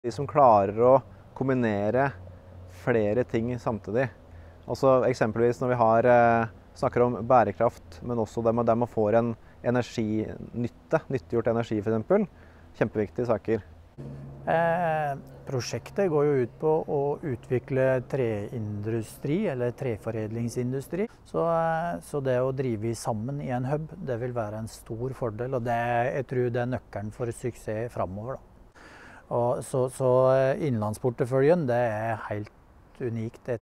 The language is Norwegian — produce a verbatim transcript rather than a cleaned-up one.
De som klarer å kombinere flere ting samtidig. Altså eksempelvis når vi har, eh, snakker om bærekraft, men også der man, der man får en energinytte, nyttiggjort energi for eksempel. Kjempeviktige saker. Eh, prosjektet går jo ut på å utvikle treindustri, eller treforedlingsindustri. Så, eh, så det å drive sammen i en hub, det vil være en stor fordel, og det, jeg tror det er nøkkelen for suksess fremover. Da. Og så, så innlandsporteføljen, det er helt unikt.